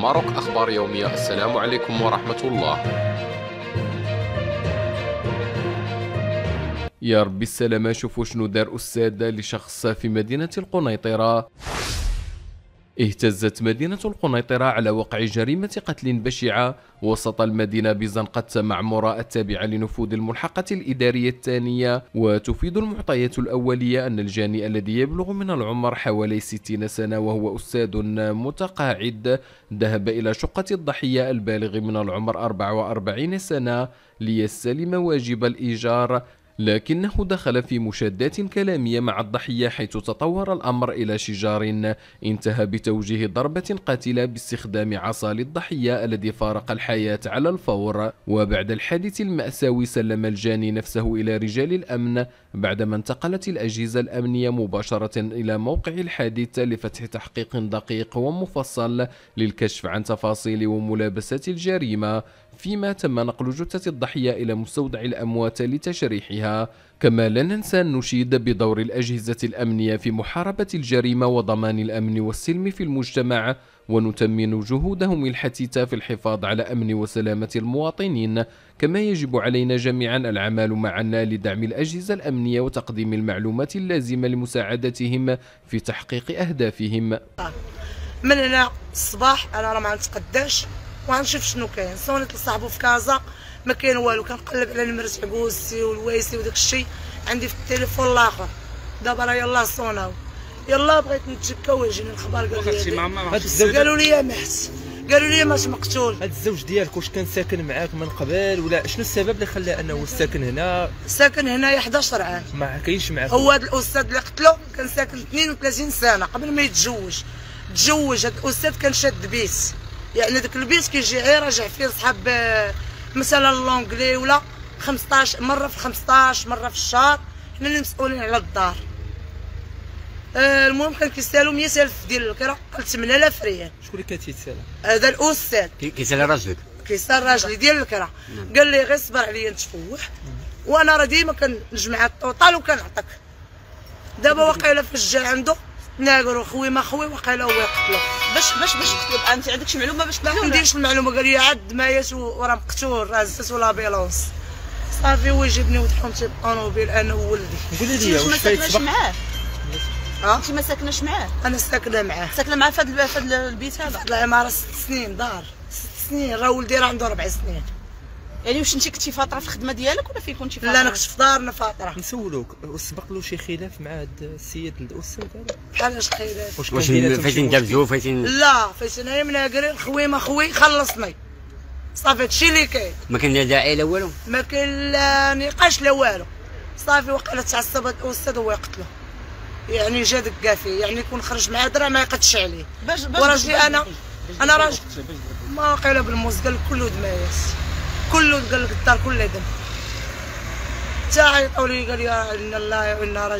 ماروك أخبار يومية. السلام عليكم ورحمة الله. يا ربي السلامة. شوفوا شنو دار أستاذ لشخص في مدينة القنيطرة. اهتزت مدينة القنيطرة على وقع جريمة قتل بشعة وسط المدينة بزنقة معمورة التابعة لنفوذ الملحقة الإدارية الثانية. وتفيد المعطيات الأولية أن الجاني الذي يبلغ من العمر حوالي 60 سنة وهو أستاذ متقاعد ذهب إلى شقة الضحية البالغ من العمر 44 سنة ليستلم واجب الإيجار، لكنه دخل في مشادات كلامية مع الضحية حيث تطور الأمر إلى شجار انتهى بتوجيه ضربة قاتلة باستخدام عصا للضحية الذي فارق الحياة على الفور. وبعد الحادث المأساوي سلم الجاني نفسه إلى رجال الأمن بعدما انتقلت الأجهزة الأمنية مباشرة إلى موقع الحادث لفتح تحقيق دقيق ومفصل للكشف عن تفاصيل وملابسات الجريمة، فيما تم نقل جثة الضحية إلى مستودع الأموات لتشريحها. كما لا ننسى أن نشيد بدور الأجهزة الأمنية في محاربة الجريمة وضمان الأمن والسلم في المجتمع، ونثمن جهودهم الحثيثة في الحفاظ على أمن وسلامة المواطنين. كما يجب علينا جميعا العمل معا لدعم الأجهزة الأمنية وتقديم المعلومات اللازمة لمساعدتهم في تحقيق أهدافهم. من هنا الصباح أنا راه ما نتقداش وغنشوف شنو كاين. صونيت لصاحبو في كازا ما كاين والو، كنقلب على نمرة عبوسي والويسي وداك الشيء عندي في التليفون الاخر. دابا راه يلاه صوناو، يلاه بغيت نتشكى ويجيني الخبر قالوا لي مات، قالوا لي مات مقتول. هاد الزوج ديالك واش كان ساكن معاك من قبل ولا شنو السبب اللي خلاه انه ساكن هنا؟ ساكن هنايا 11 عام. ما كاينش معاك؟ هو هذا الاستاذ اللي قتلو كان ساكن 32 سنه قبل ما يتزوج. تزوج هذا الاستاذ كان شاد بيت، يعني داك البيت كيجي غير راجع فيه صحاب مثلا لونجلي ولا 15 مره في 15 مره في الشهر، حنا اللي مسؤولين على الدار. المهم كان كيستاهلوا 100,000 ديال الكرا، قال 8000 ريال. شكون اللي كان تيتسالى؟ هذا الاستاذ كيسال راجلك؟ كيسال راجلي ديال الكرا. قال لي غير صبر عليا نتفوح وانا راه ديما كنجمع الطوطال وكنعطيك. دابا واقيلا فاش جا عنده ناقرو خوي ما خوي واقيلا هو يقتلو. باش تطلب انت عندك شي معلومه باش ما عنديش المعلومه. قال لي عاد مايس وراه مقتول راه زدت لابيلونس. صافي هو جابني ودحومتي بالطونوبيل انا وولدي. قولي لي واش ساكناش معاه؟ انت ما ساكناش معاه؟ انا ساكنه معاه. ساكنه معاه في هذا البيت هذا؟ العماره 6 سنين دار 6 سنين. راه ولدي راه عنده 4 سنين. يعني واش انت كنتي فاطره في الخدمه ديالك ولا فين كنتي فاطره؟ لا انا كنت في دارنا فاطره. نسولوك سبق له شي خلاف مع هذا السيد الاستاذ هذا؟ بحالاش خلاف؟ واش فايتين دابزو فايتين؟ لا فايتين انا من اكري خوي ما خوي خلصني صافي. هادشي اللي كاين. ما كان لا داعي لا والو؟ ما كاين لا نقاش لا والو. صافي وقيلا تعصب هاد الاستاذ هو يقتلو، يعني جا دكا فيه، يعني يكون خرج مع درا ما يقدش عليه. وراجلي انا راجل ما قيله بالموز قال كله دمايس، كله قال لك الدار كلها دم. حتى عيطوا لي قال لي انا الله وانا